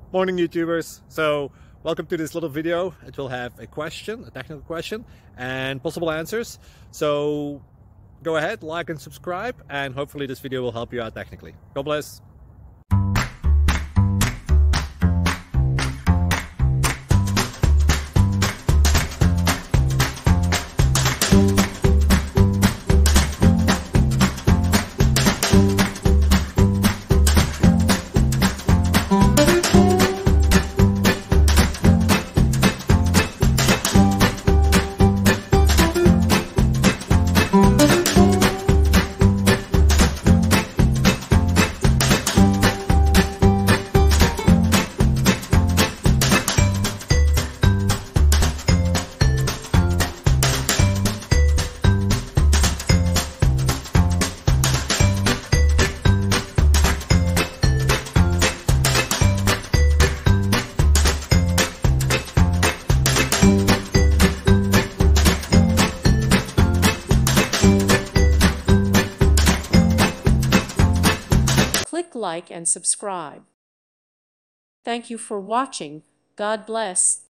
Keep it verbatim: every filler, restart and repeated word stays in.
Morning YouTubers. So welcome to this little video. It will have a question, a technical question, and possible answers. So go ahead, like and subscribe, and hopefully this video will help you out technically. God bless. Click like and subscribe. Thank you for watching. God bless.